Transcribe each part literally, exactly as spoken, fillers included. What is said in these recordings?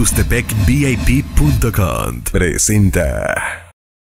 Tustepec V I P punto com presenta.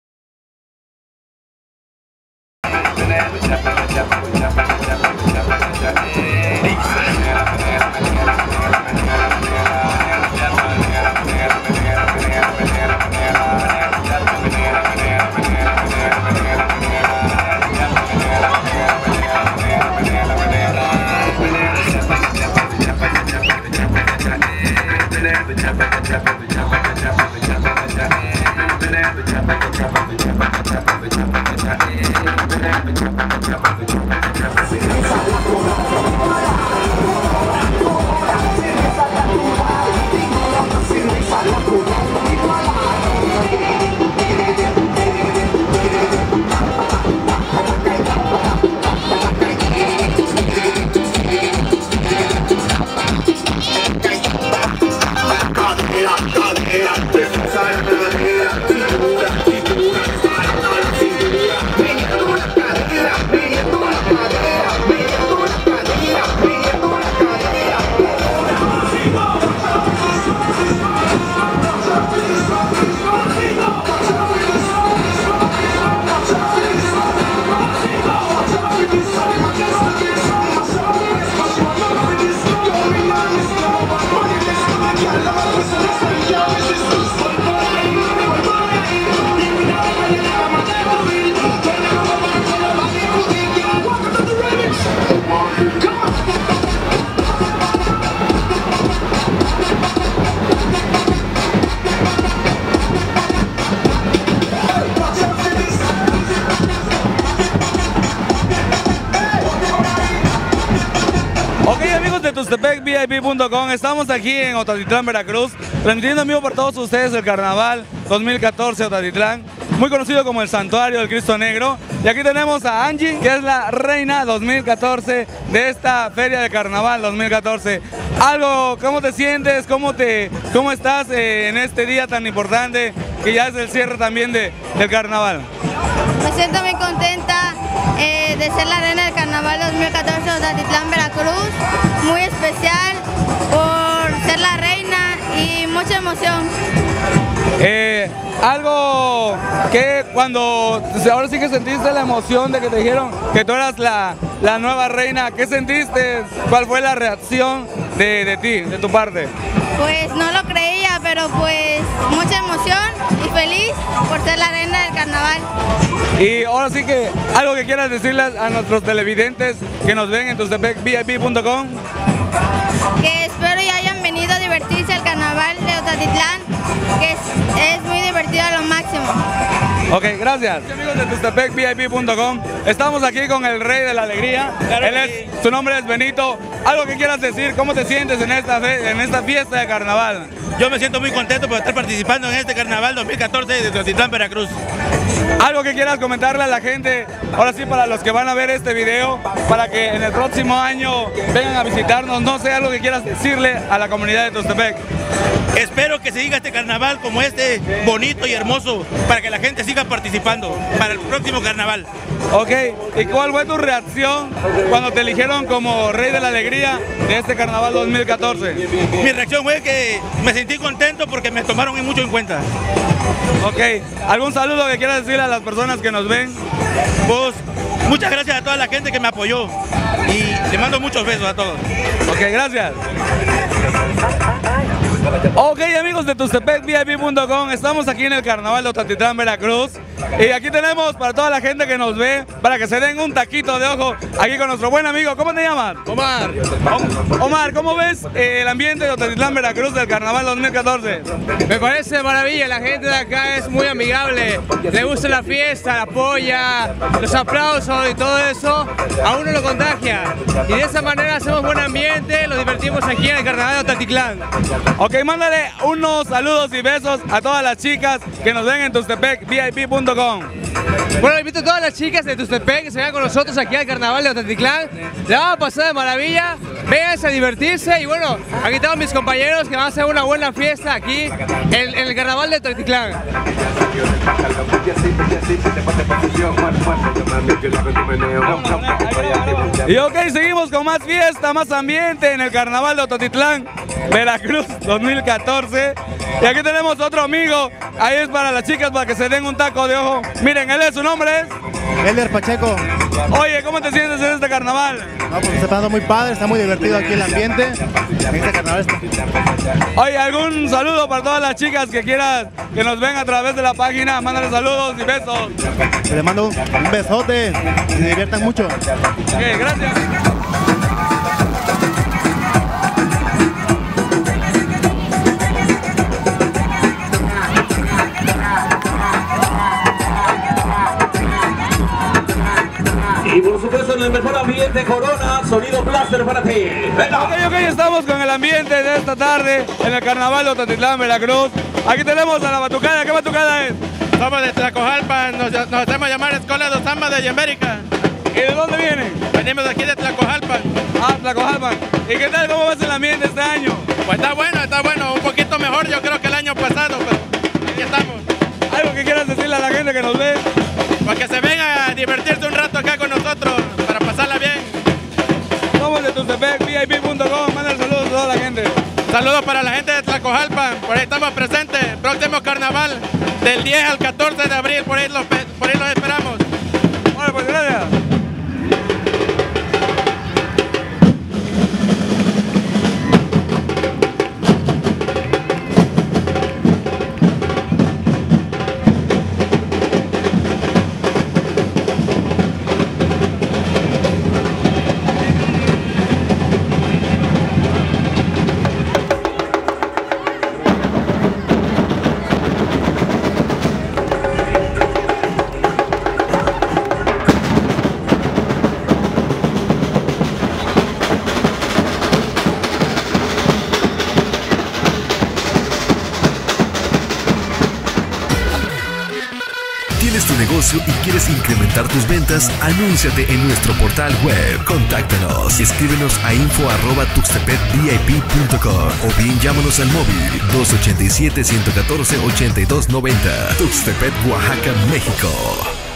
Tustepec V I P punto com, estamos aquí en Otatitlán, Veracruz, transmitiendo en vivo para todos ustedes el Carnaval dos mil catorce Otatitlán, muy conocido como el Santuario del Cristo Negro. Y aquí tenemos a Angie, que es la reina dos mil catorce de esta Feria de Carnaval dos mil catorce. Algo, ¿cómo te sientes? ¿Cómo, te, cómo estás eh, en este día tan importante que ya es el cierre también de, del Carnaval? Me siento muy contenta eh, de ser la reina del Carnaval dos mil catorce de Otatitlán, Veracruz. Muy especial por ser la reina y mucha emoción. Eh, algo que cuando, ahora sí que sentiste la emoción de que te dijeron que tú eras la, la nueva reina, ¿qué sentiste? ¿Cuál fue la reacción de, de ti, de tu parte? Pues no lo creía, pero pues mucha emoción y feliz por ser la reina del Carnaval. Y ahora sí que algo que quieras decirles a nuestros televidentes que nos ven en Tustepec V I P punto com. Que espero y hayan venido a divertirse al Carnaval de Otatitlán, que es, es muy divertido a lo máximo. Ok, gracias. Amigos de Tustepec V I P punto com, estamos aquí con el Rey de la Alegría. Claro. Él es, su nombre es Benito. Algo que quieras decir, ¿cómo te sientes en esta, en esta fiesta de Carnaval? Yo me siento muy contento por estar participando en este Carnaval dos mil catorce de Otatitlán, Veracruz. Algo que quieras comentarle a la gente, ahora sí para los que van a ver este video, para que en el próximo año vengan a visitarnos, no sé, algo que quieras decirle a la comunidad de Tustepec. Espero que se siga este carnaval como este, bonito y hermoso, para que la gente siga participando para el próximo carnaval. Ok, ¿y cuál fue tu reacción cuando te eligieron como Rey de la Alegría de este Carnaval dos mil catorce? Mi reacción fue que me sentí contento porque me tomaron mucho en cuenta. Ok, ¿algún saludo que quieras decirle a las personas que nos ven? Pues, muchas gracias a toda la gente que me apoyó y le mando muchos besos a todos. Ok, gracias. Ok, amigos de Tustepec V I P punto com, estamos aquí en el Carnaval de Otatitlán, Veracruz. Y aquí tenemos para toda la gente que nos ve, para que se den un taquito de ojo, aquí con nuestro buen amigo. ¿Cómo te llamas? Omar. Omar, ¿cómo ves eh, el ambiente de Otatitlán, Veracruz del Carnaval dos mil catorce? Me parece maravilla, la gente de acá es muy amigable, le gusta la fiesta, la apoya, los aplausos y todo eso, a uno lo contagia. Y de esa manera hacemos buen ambiente, lo divertimos aquí en el Carnaval de Otatitlán. Ok, mándale unos saludos y besos a todas las chicas que nos ven en Tustepec V I P punto com. Bueno, invito a todas las chicas de Tustepec que se vengan con nosotros aquí al Carnaval de Otatitlán. La vamos a pasar de maravilla véanse a divertirse y bueno, aquí están mis compañeros que van a hacer una buena fiesta aquí en, en el carnaval de Totatitlán. Y ok, seguimos con más fiesta, más ambiente en el carnaval de Ototitlán, Veracruz dos mil catorce. Y aquí tenemos otro amigo, ahí es para las chicas para que se den un taco de ojo. Miren, él es, su nombre es Elder Pacheco. Oye, ¿cómo te sientes en este carnaval? No, pues está pasando muy padre, está muy divertido aquí el ambiente. En este carnaval está. Oye, ¿algún saludo para todas las chicas que quieras que nos ven a través de la página? Mándale saludos y besos. Les mando un besote y se diviertan mucho. Ok, gracias. Y por supuesto en el mejor ambiente Corona, sonido placer para ti. Venga. Ok, ok, estamos con el ambiente de esta tarde en el carnaval de Ototitlán, Veracruz. Aquí tenemos a la batucada. ¿Qué batucada es? Somos de Tlacojalpan, nos, nos hacemos llamar Escuela de Samba de Yamérica. ¿Y de dónde vienen? Venimos de aquí de Tlacojalpan. Ah, Tlacojalpan. ¿Y qué tal? ¿Cómo ves el ambiente este año? Pues está bueno, está bueno, un poquito mejor yo creo que el año pasado, pero aquí estamos. ¿Algo que quieras decirle a la gente que nos ve? Para que se venga a divertirse un rato acá con nosotros, para pasarla bien. Somos de Tuxtepec, V I P punto com, manda saludos a toda la gente. Saludos para la gente de Tlacojalpan, por ahí estamos presentes. Próximo carnaval del diez al catorce de abril, por ahí los, por ahí los esperamos. Bueno, pues gracias. ¿Tienes tu negocio y quieres incrementar tus ventas? Anúnciate en nuestro portal web. Contáctanos. Escríbenos a info arroba tuxtepec v i p punto com o bien llámanos al móvil dos ochenta y siete, ciento catorce, ochenta y dos noventa. Tuxtepec, Oaxaca, México.